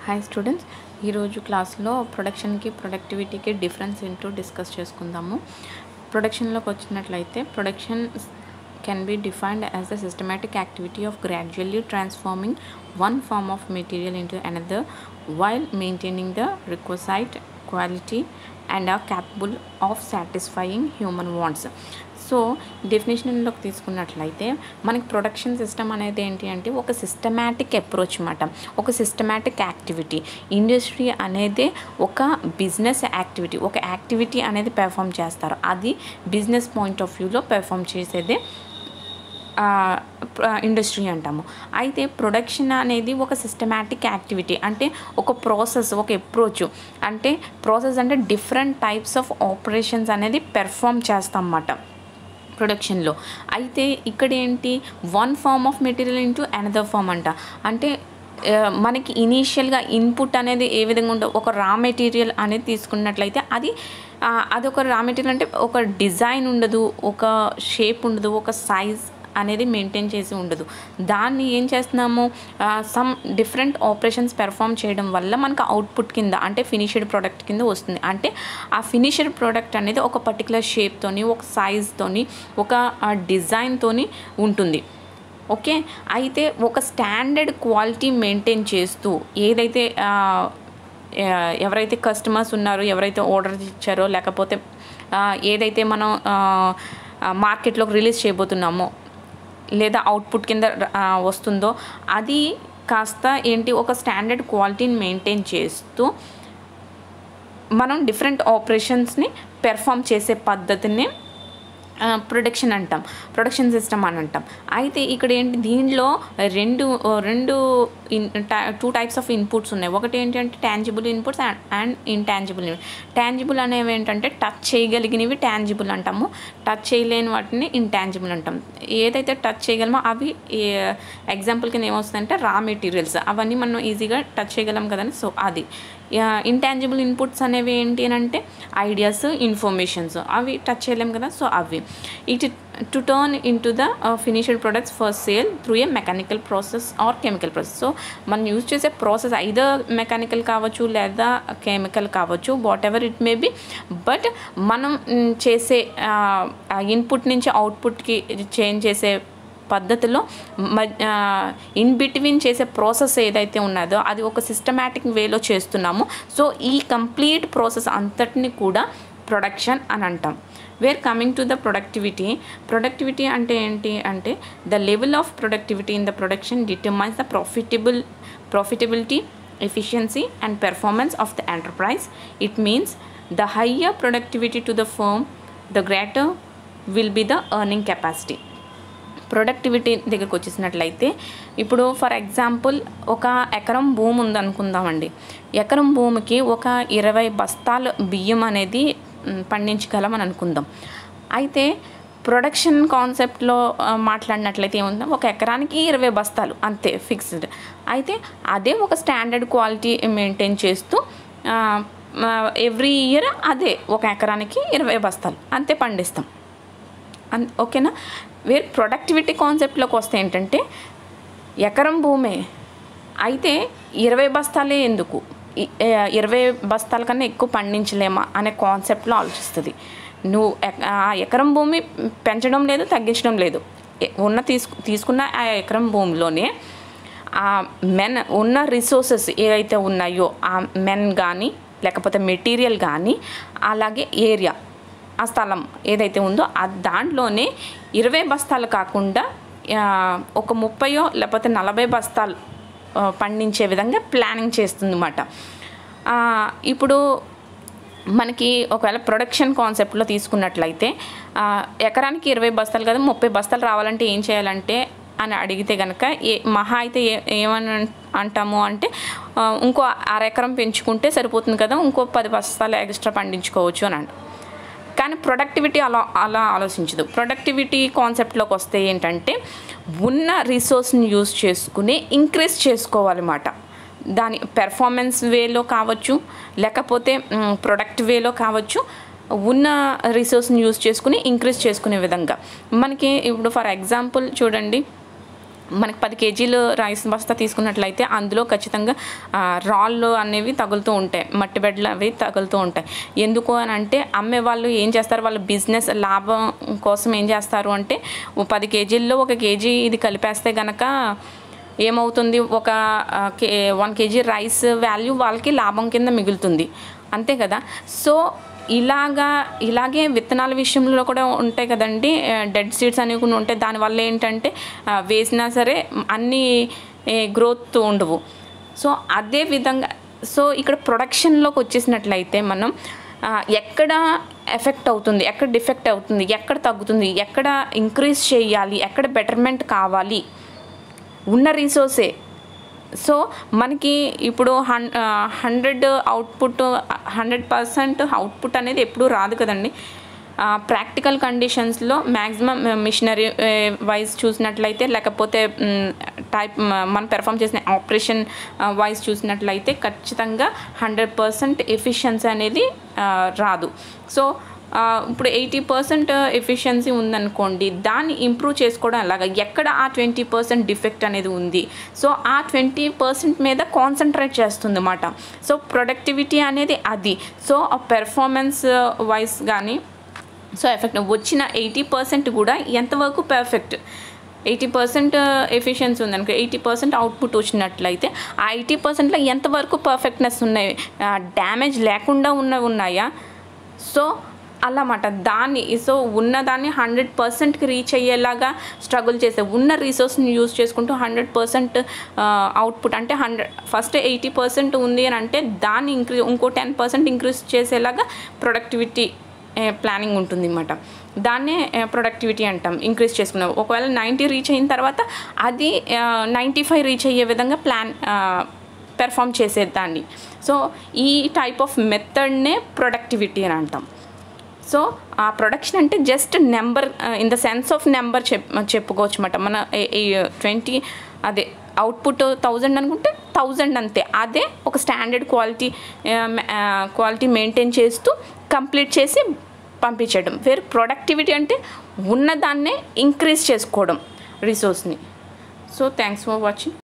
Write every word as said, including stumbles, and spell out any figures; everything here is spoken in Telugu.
హాయ్ స్టూడెంట్స్, ఈరోజు క్లాస్లో ప్రొడక్షన్కి ప్రొడక్టివిటీకి డిఫరెన్స్ ఏంటో డిస్కస్ చేసుకుందాము. ప్రొడక్షన్లోకి వచ్చినట్లయితే production can be defined as the systematic activity of gradually transforming one form of material into another while maintaining the required quality and or capable of satisfying human wants. So డెఫినేషన్లోకి తీసుకున్నట్లయితే మనకి ప్రొడక్షన్ సిస్టమ్ అనేది ఏంటి అంటే ఒక సిస్టమాటిక్ అప్రోచ్ అన్నమాట, ఒక సిస్టమాటిక్ యాక్టివిటీ. ఇండస్ట్రీ అనేది ఒక బిజినెస్ యాక్టివిటీ, ఒక యాక్టివిటీ అనేది పెర్ఫామ్ చేస్తారు. అది బిజినెస్ పాయింట్ ఆఫ్ వ్యూలో పెర్ఫామ్ చేసేదే ఇండస్ట్రీ అంటాము. అయితే ప్రొడక్షన్ అనేది ఒక సిస్టమాటిక్ యాక్టివిటీ, అంటే ఒక ప్రాసెస్, ఒక అప్రోచ్. అంటే ప్రాసెస్ అంటే డిఫరెంట్ టైప్స్ ఆఫ్ ఆపరేషన్స్ అనేది పెర్ఫామ్ చేస్తాం అన్నమాట ప్రొడక్షన్లో. అయితే ఇక్కడ ఏంటి, one form of material into another form అంట. అంటే మనకి ఇనీషియల్గా ఇన్పుట్ అనేది ఏ విధంగా ఉండవు, ఒక రా మెటీరియల్ అనేది తీసుకున్నట్లయితే అది అదొక రా మెటీరియల్ అంటే ఒక డిజైన్ ఉండదు, ఒక షేప్ ఉండదు, ఒక సైజ్ అనేది మెయింటైన్ చేసి ఉండదు. దాన్ని ఏం చేస్తున్నాము, సమ్ డిఫరెంట్ ఆపరేషన్స్ పెర్ఫామ్ చేయడం వల్ల మనకు అవుట్పుట్ కింద అంటే ఫినిష్డ్ ప్రోడక్ట్ కింద వస్తుంది. అంటే ఆ ఫినిష్డ్ ప్రోడక్ట్ అనేది ఒక పర్టికులర్ షేప్తోని, ఒక సైజ్తోని, ఒక డిజైన్తోని ఉంటుంది. ఓకే, అయితే ఒక స్టాండర్డ్ క్వాలిటీ మెయింటైన్ చేస్తూ ఏదైతే ఎవరైతే కస్టమర్స్ ఉన్నారో, ఎవరైతే ఆర్డర్ ఇచ్చారో, లేకపోతే ఏదైతే మనం మార్కెట్లోకి రిలీజ్ చేయబోతున్నామో లేదా అవుట్పుట్ కింద వస్తుందో అది కాస్త ఏంటి, ఒక స్టాండర్డ్ క్వాలిటీని మెయింటైన్ చేస్తూ మనం డిఫరెంట్ ఆపరేషన్స్ని పెర్ఫామ్ చేసే పద్ధతిని ప్రొడక్షన్ అంటాం, ప్రొడక్షన్ సిస్టమ్ అని అంటాం. అయితే ఇక్కడ ఏంటి, దీనిలో రెండు రెండు in two types of inputs ఉన్నాయి. ఒకటి ఏంటంటే tangible inputs and intangible input. Tangible అనేవి ఏంటంటే టచ్ చేయగలిగినవి ట్యాంజిబుల్ అంటాము, టచ్ చేయలేని వాటిని ఇంటాంజిబుల్ అంటాం. ఏదైతే టచ్ చేయగలమో అవి ఎగ్జాంపుల్ కింద ఏమొస్తుందంటే రా మెటీరియల్స్, అవన్నీ మనం ఈజీగా టచ్ చేయగలం కదండి. సో అది ఇంటాంజిబుల్ ఇన్పుట్స్ అనేవి ఏంటి అని అంటే ఐడియాస్, ఇన్ఫర్మేషన్స్, అవి టచ్ చేయలేం కదా. సో అవి it to turn into the finished products for sale through a mechanical process or chemical process. So మనం యూజ్ చేసే ప్రాసెస్ ఐదర్ మెకానికల్ కావచ్చు లేదా కెమికల్ కావచ్చు, whatever it may be. But మనం చేసే ఇన్పుట్ నుంచి అవుట్పుట్కి చేంజ్ చేసే పద్ధతిలో ఇన్ బిట్వీన్ చేసే ప్రాసెస్ ఏదైతే ఉన్నదో అది ఒక సిస్టమాటిక్ వేలో చేస్తున్నాము. సో ఈ కంప్లీట్ ప్రాసెస్ అంతటిని కూడా ప్రొడక్షన్ అని అంటాం. Where coming to the productivity. Productivity అంటే ఏంటి అంటే the level of productivity in the production determines the profitable profitability, efficiency and performance of the enterprise. It means the higher productivity to the firm, the greater will be the earning capacity. Productivity దగ్గరకు వచ్చేసినట్లయితే ఇప్పుడు ఫర్ ఎగ్జాంపుల్ ఒక ఎకరం భూమి ఉందనుకుందామండి. ఎకరం భూమికి ఒక ఇరవై బస్తాలు బియ్యం అనేది పండించగలం అని అనుకుందాం. అయితే ప్రొడక్షన్ కాన్సెప్ట్లో మాట్లాడినట్లయితే ఏముందో, ఒక ఎకరానికి ఇరవై బస్తాలు అంతే ఫిక్స్డ్. అయితే అదే ఒక స్టాండర్డ్ క్వాలిటీ మెయింటైన్ చేస్తూ ఎవ్రీ ఇయర్ అదే ఒక ఎకరానికి ఇరవై బస్తాలు అంతే పండిస్తాం. అన్ ఓకేనా. వేరే ప్రొడక్టివిటీ కాన్సెప్ట్లోకి వస్తే ఏంటంటే ఎకరం భూమే అయితే ఇరవై బస్తాలే ఎందుకు, ఇరవై బస్తాల కన్నా ఎక్కువ పండించలేమా అనే కాన్సెప్ట్లో ఆలోచిస్తుంది. నువ్వు ఆ ఎకరం భూమి పెంచడం లేదు, తగ్గించడం లేదు. ఉన్న తీసుకు తీసుకున్న ఆ ఎకరం భూమిలోనే ఆ మెన్ ఉన్న రిసోర్సెస్ ఏవైతే ఉన్నాయో ఆ మెన్ కానీ లేకపోతే మెటీరియల్ కానీ అలాగే ఏరియా ఆ స్థలం ఏదైతే ఉందో ఆ దాంట్లోనే ఇరవై బస్తాలు కాకుండా ఒక ముప్పయో లేకపోతే నలభై బస్తాలు పండించే విధంగా ప్లానింగ్ చేస్తుంది అన్నమాట. ఇప్పుడు మనకి ఒకవేళ ప్రొడక్షన్ కాన్సెప్ట్లో తీసుకున్నట్లయితే ఎకరానికి ఇరవై బస్తాలు కదా, ముప్పై బస్తాలు రావాలంటే ఏం చేయాలంటే అని అడిగితే కనుక ఏ మహా అయితే ఏ ఏమని అంటాము అంటే ఇంకో అరెకరం పెంచుకుంటే సరిపోతుంది కదా, ఇంకో పది బస్తాలు ఎక్స్ట్రా పండించుకోవచ్చు అని అంట. కానీ ప్రొడక్టివిటీ అలా అలా ఆలోచించదు. ప్రొడక్టివిటీ కాన్సెప్ట్లోకి వస్తే ఏంటంటే ఉన్న రిసోర్స్ని యూజ్ చేసుకుని ఇంక్రీజ్ చేసుకోవాలన్నమాట. దాని పెర్ఫార్మెన్స్ వేలో కావచ్చు, లేకపోతే ప్రొడక్ట్ వేలో కావచ్చు, ఉన్న రిసోర్స్ని యూజ్ చేసుకుని ఇంక్రీజ్ చేసుకునే విధంగా. మనకి ఇప్పుడు ఫర్ ఎగ్జాంపుల్ చూడండి, మనకి పది కేజీలు రైస్ బస్తా తీసుకున్నట్లయితే అందులో ఖచ్చితంగా రాళ్ళు అనేవి తగులుతూ ఉంటాయి, మట్టి బెడ్లు అవి తగులుతూ ఉంటాయి. ఎందుకు అని అంటే అమ్మే వాళ్ళు ఏం చేస్తారు, వాళ్ళ బిజినెస్ లాభం కోసం ఏం చేస్తారు అంటే పది కేజీల్లో ఒక కేజీ ఇది కలిపేస్తే కనుక ఏమవుతుంది, ఒక K one KG rice value వాళ్ళకి లాభం కింద మిగులుతుంది, అంతే కదా. సో ఇలాగా ఇలాగే విత్తనాల విషయంలో కూడా ఉంటాయి కదండి, డెడ్ సీడ్స్ అనేవి కూడా ఉంటాయి. దానివల్ల ఏంటంటే వేసినా సరే అన్నీ గ్రోత్ ఉండవు. సో అదే విధంగా సో ఇక్కడ ప్రొడక్షన్లోకి వచ్చేసినట్లయితే మనం ఎక్కడ ఎఫెక్ట్ అవుతుంది, ఎక్కడ డిఫెక్ట్ అవుతుంది, ఎక్కడ తగ్గుతుంది, ఎక్కడ ఇంక్రీజ్ చేయాలి, ఎక్కడ బెటర్మెంట్ కావాలి, ఉన్న రీసోర్సే. సో మనకి ఇప్పుడు hun hundred output hundred percent output అనేది ఎప్పుడూ రాదు కదండి. ప్రాక్టికల్ కండిషన్స్లో మ్యాక్సిమం మిషనరీ వైజ్ చూసినట్లయితే, లేకపోతే టైప్ మనం పెర్ఫామ్ చేసిన ఆపరేషన్ వైజ్ చూసినట్లయితే ఖచ్చితంగా హండ్రెడ్ పర్సెంట్ ఎఫిషియన్సీ అనేది రాదు. సో ఇప్పుడు ఎయిటీ పర్సెంట్ ఎఫిషియన్సీ ఉందనుకోండి, దాన్ని ఇంప్రూవ్ చేసుకోవడం అలాగా, ఎక్కడ ఆ ట్వంటీ పర్సెంట్ డిఫెక్ట్ అనేది ఉంది, సో ఆ ట్వంటీ పర్సెంట్ మీద కాన్సన్ట్రేట్ చేస్తుంది అన్నమాట. సో ప్రొడక్టివిటీ అనేది అది. సో ఆ పెర్ఫార్మెన్స్ వైజ్ కానీ సో ఎఫెక్ట్ వచ్చిన ఎయిటీ పర్సెంట్ కూడా ఎంతవరకు పర్ఫెక్ట్, ఎయిటీ పర్సెంట్ ఎఫిషియన్సీ ఉందనుకో, ఎయిటీ పర్సెంట్ అవుట్పుట్ వచ్చినట్లయితే ఆ ఎయిటీ పర్సెంట్లో ఎంతవరకు పర్ఫెక్ట్నెస్ ఉన్నాయి, డ్యామేజ్ లేకుండా ఉన్నవి ఉన్నాయా. సో అన్నమాట దాన్ని సో ఉన్నదాన్ని హండ్రెడ్ పర్సెంట్కి రీచ్ అయ్యేలాగా స్ట్రగుల్ చేసే, ఉన్న రీసోర్స్ని యూజ్ చేసుకుంటూ హండ్రెడ్ పర్సెంట్ అవుట్పుట్ అంటే హండ్రెడ్ ఫస్ట్ ఎయిటీ పర్సెంట్ ఉంది అని అంటే దాన్ని ఇంక్రీజ్ ఇంకో టెన్ పర్సెంట్ ఇంక్రీజ్ చేసేలాగా ప్రొడక్టివిటీ ప్లానింగ్ ఉంటుంది అన్నమాట. దాన్నే ప్రొడక్టివిటీ అంటాం, ఇంక్రీజ్ చేసుకున్నాం. ఒకవేళ నైంటీ రీచ్ అయిన తర్వాత అది నైంటీ ఫైవ్ రీచ్ అయ్యే విధంగా ప్లాన్ పెర్ఫామ్ చేసేదాన్ని. సో ఈ టైప్ ఆఫ్ మెథడ్నే ప్రొడక్టివిటీ అని అంటాం. సో ఆ ప్రొడక్షన్ అంటే just number in the sense of number చెప్ చెప్పుకోవచ్చు అన్నమాట. మన ట్వంటీ అదే అవుట్పుట్ థౌజండ్ అనుకుంటే థౌజండ్ అంతే. అదే ఒక స్టాండర్డ్ క్వాలిటీ క్వాలిటీ మెయింటైన్ చేస్తూ కంప్లీట్ చేసి పంపించడం. వేరే ప్రొడక్టివిటీ అంటే ఉన్నదాన్నే ఇంక్రీజ్ చేసుకోవడం రిసోర్స్ని. So thanks for watching.